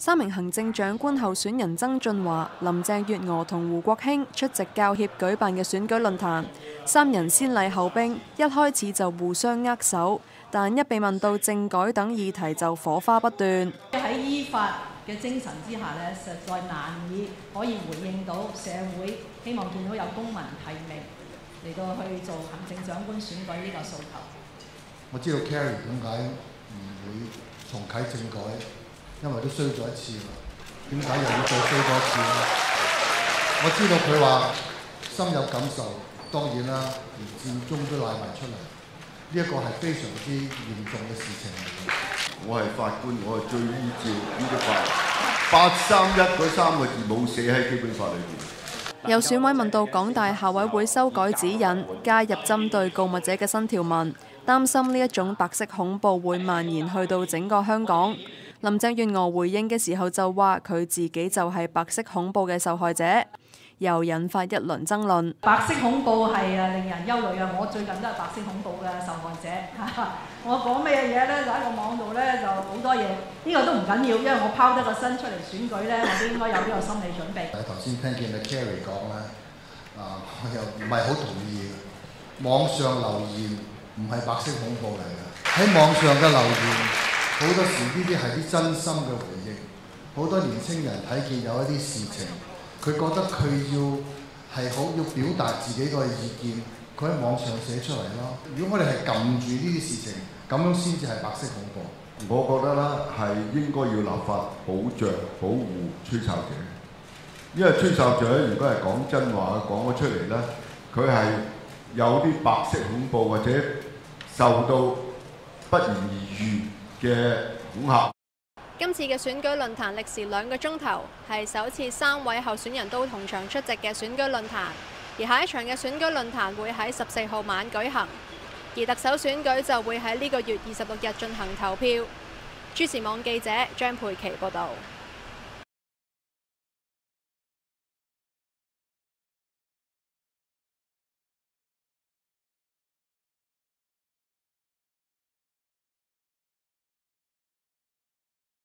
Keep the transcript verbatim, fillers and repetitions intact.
三名行政長官候選人曾俊華、林鄭月娥同胡國興出席教協舉辦嘅選舉論壇，三人先禮後兵，一開始就互相握手，但一被問到政改等議題就火花不斷。 喺依法嘅精神之下呢，實在難以可以回應到社會希望見到有公民提名嚟到去做行政長官選舉呢個訴求。 我知道 Carrie 點解唔會重啟政改，因為都衰咗一次啦。點解又要再衰多一次呢？我知道佢話深有感受，當然啦，連佔中都賴埋出嚟，呢一個係非常之嚴重嘅事情嚟嘅。 我係法官，我係最依照呢個法八三一嗰三個字冇寫喺基本法裏邊。 有選委問到港大校委會修改指引，加入針對告密者嘅新條文，擔心呢一種白色恐怖會蔓延去到整個香港。林鄭月娥回應嘅時候就話：佢自己就係白色恐怖嘅受害者，又引發一輪爭論。 白色恐怖係誒令人憂慮嘅，我最近都係白色恐怖嘅受害者。我講咩嘢咧？就喺個網度咧就好多嘢，呢個都唔緊要，因為我拋得個身出嚟選舉咧，我都應該有呢個心理準備。 頭先聽見阿 Carrie 講咧，啊，我又唔係好同意嘅。網上留言唔係白色恐怖嚟嘅，喺網上嘅留言好多時呢啲係啲真心嘅回應。好多年青人睇見有一啲事情，佢覺得佢要係好要表達自己個意見，佢喺網上寫出嚟咯。如果我哋係撳住呢啲事情，咁樣先至係白色恐怖。 我覺得咧係應該要立法保障保護吹哨者，因為吹哨者如果係講真話講咗出嚟咧，佢係有啲白色恐怖或者受到不言而喻嘅恐嚇。 今次嘅選舉論壇歷時兩個鐘頭，係首次三位候選人都同場出席嘅選舉論壇。而下一場嘅選舉論壇會喺十四號晚舉行，而特首選舉就會喺呢個月二十六日進行投票。諸時網記者張佩琪報導。